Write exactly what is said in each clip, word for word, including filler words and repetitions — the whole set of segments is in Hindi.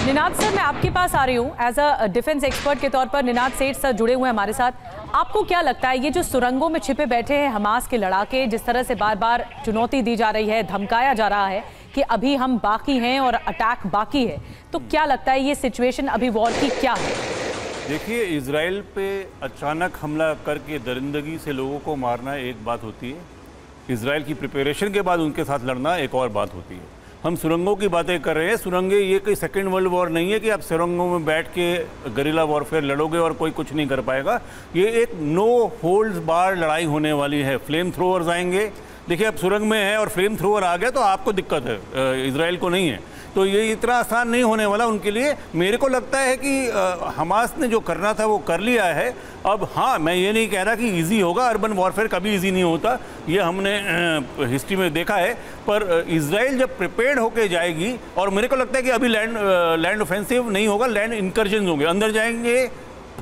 निनाद सर, मैं आपके पास आ रही हूँ एज अ डिफेंस एक्सपर्ट के तौर पर। निनाद सेठ सर जुड़े हुए हैं हमारे साथ। आपको क्या लगता है ये जो सुरंगों में छिपे बैठे हैं हमास के लड़ाके, जिस तरह से बार बार चुनौती दी जा रही है, धमकाया जा रहा है कि अभी हम बाकी हैं और अटैक बाकी है, तो क्या लगता है ये सिचुएशन अभी वॉर की क्या है? देखिए, इजराइल पे अचानक हमला करके दरिंदगी से लोगों को मारना एक बात होती है, इजराइल की प्रिपरेशन के बाद उनके साथ लड़ना एक और बात होती है। हम सुरंगों की बातें कर रहे हैं। सुरंगें ये कोई सेकेंड वर्ल्ड वॉर नहीं है कि आप सुरंगों में बैठ के गरिला वॉरफेयर लड़ोगे और कोई कुछ नहीं कर पाएगा। ये एक नो होल्ड्स बार लड़ाई होने वाली है। फ्लेम थ्रोअर्स आएंगे। देखिए, अब सुरंग में है और फ्लेम थ्रोअर आ गया तो आपको दिक्कत है, इजराइल को नहीं है। तो ये इतना आसान नहीं होने वाला उनके लिए। मेरे को लगता है कि हमास ने जो करना था वो कर लिया है। अब हाँ, मैं ये नहीं कह रहा कि इजी होगा, अर्बन वॉरफेयर कभी इजी नहीं होता, ये हमने हिस्ट्री में देखा है। पर इजराइल जब प्रिपेयर्ड होके जाएगी, और मेरे को लगता है कि अभी लैंड लैंड ऑफेंसिव नहीं होगा, लैंड इनकर्जन होंगे, अंदर जाएंगे,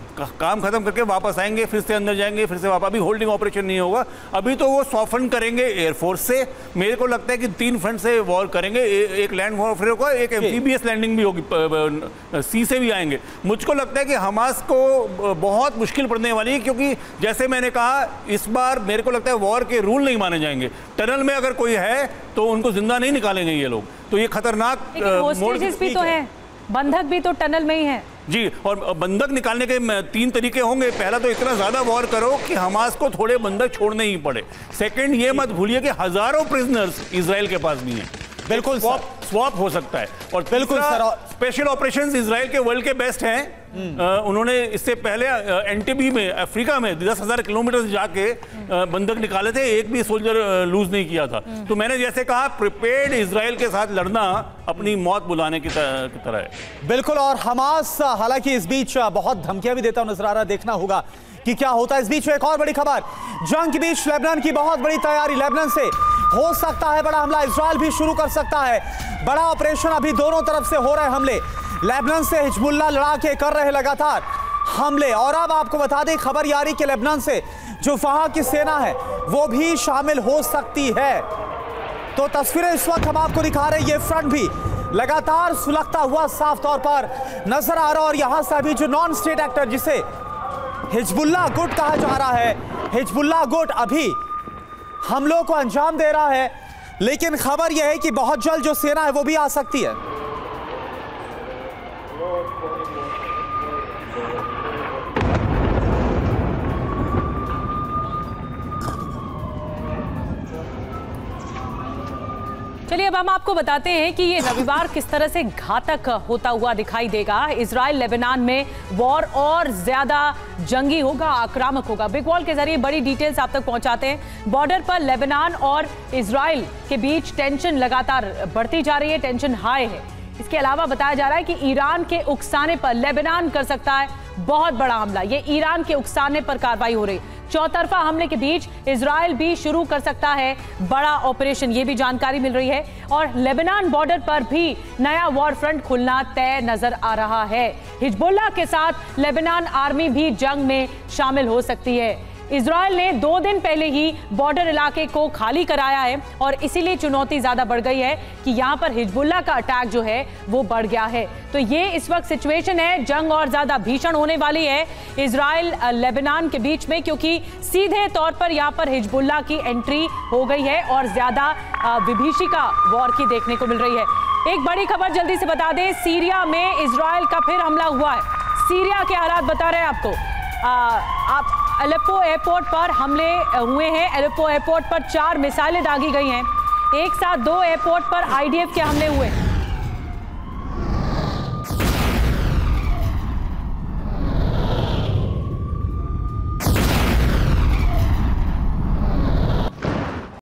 काम खत्म करके वापस आएंगे, फिर से अंदर जाएंगे, फिर से वापस। अभी होल्डिंग ऑपरेशन नहीं होगा, अभी तो वो सॉफ्टन करेंगे एयरफोर्स से। मेरे को लगता है कि तीन फ्रंट से वॉर करेंगे, ए, एक लैंड वॉरफेयर होगा, एक एम्फीबियस लैंडिंग भी होगी, सी से भी आएंगे। मुझको लगता है कि हमास को बहुत मुश्किल पड़ने वाली है, क्योंकि जैसे मैंने कहा, इस बार मेरे को लगता है वॉर के रूल नहीं माने जाएंगे। टनल में अगर कोई है तो उनको जिंदा नहीं निकालेंगे ये लोग, तो ये खतरनाक मोड़ भी तो है, बंधक भी तो टनल में ही है जी। और बंधक निकालने के तीन तरीके होंगे। पहला तो इतना ज्यादा वॉर करो कि हमास को थोड़े बंधक छोड़ने ही पड़े। सेकंड, ये मत भूलिए कि हजारों प्रिजनर्स इजराइल के पास भी हैं। बिल्कुल स्वैप स्वैप हो सकता है। और बिल्कुल सर, स्पेशल ऑपरेशंस इजराइल के वर्ल्ड के बेस्ट हैं। आ, उन्होंने इससे पहले एंटीबी में, अफ्रीका में दस हजार किलोमीटर से जाके बंधक निकाले थे, एक भी सोल्जर लूज नहीं किया था। तो मैंने जैसे कहा, प्रिपेयर्ड इजराइल के साथ लड़ना अपनी मौत बुलाने की तरह है। बिल्कुल। और हमास हालांकि इस बीच बहुत धमकियां भी देता नजर आ रहा, देखना होगा कि क्या होता है। इस बीच में एक और बड़ी खबर, जंग के बीच लेबनान की बहुत बड़ी तैयारी। लेबनान से हो सकता है बड़ा हमला, इजराइल भी शुरू कर सकता है बड़ा ऑपरेशन। अभी दोनों तरफ से हो रहे हमले, लेबनान से हिजबुल्लाह लड़ाके कर रहे लगातार हमले। और अब आपको बता दें खबर ये आ रही कि लेबनान से जो वहां की सेना है वो भी शामिल हो सकती है। तो तस्वीरें इस वक्त हम आपको दिखा रहे हैं, ये फ्रंट भी लगातार सुलगता हुआ साफ तौर पर नजर आ रहा। और यहां से अभी जो नॉन स्टेट एक्टर, जिसे हिजबुल्लाह गुट कहा जा रहा है, हिजबुल्लाह गुट अभी हमलों को अंजाम दे रहा है। लेकिन खबर यह है कि बहुत जल्द जो सेना है वो भी आ सकती है। चलिए, अब हम आपको बताते हैं कि ये रविवार किस तरह से घातक होता हुआ दिखाई देगा। इजराइल लेबनान में वॉर और ज्यादा जंगी होगा, आक्रामक होगा। बिग वॉल के जरिए बड़ी डिटेल्स आप तक पहुंचाते हैं। बॉर्डर पर लेबनान और इजराइल के बीच टेंशन लगातार बढ़ती जा रही है, टेंशन हाई है। इसके अलावा बताया जा रहा है कि ईरान के उकसाने पर लेबनान कर सकता है बहुत बड़ा हमला। ये ईरान के उकसाने पर कार्रवाई हो रही। चौतरफा हमले के बीच इजराइल भी शुरू कर सकता है बड़ा ऑपरेशन, ये भी जानकारी मिल रही है। और लेबनान बॉर्डर पर भी नया वॉर फ्रंट खुलना तय नजर आ रहा है। हिजबुल्लाह के साथ लेबनान आर्मी भी जंग में शामिल हो सकती है। इजराइल ने दो दिन पहले ही बॉर्डर इलाके को खाली कराया है और इसीलिए चुनौती ज्यादा बढ़ गई है कि यहां पर हिजबुल्लाह का अटैक जो है वो बढ़ गया है। तो ये इस वक्त सिचुएशन है, जंग और ज्यादा भीषण होने वाली है इजराइल लेबनान के बीच में, क्योंकि सीधे तौर पर यहां पर हिजबुल्लाह की एंट्री हो गई है और ज्यादा विभीषिका वॉर की देखने को मिल रही है। एक बड़ी खबर जल्दी से बता दें, सीरिया में इजराइल का फिर हमला हुआ है। सीरिया के हालात बता रहे हैं आपको। आ, आप अलेप्पो एयरपोर्ट पर हमले हुए हैं। अलेप्पो एयरपोर्ट पर चार मिसाइलें दागी गई हैं। एक साथ दो एयरपोर्ट पर आईडीएफ के हमले हुए।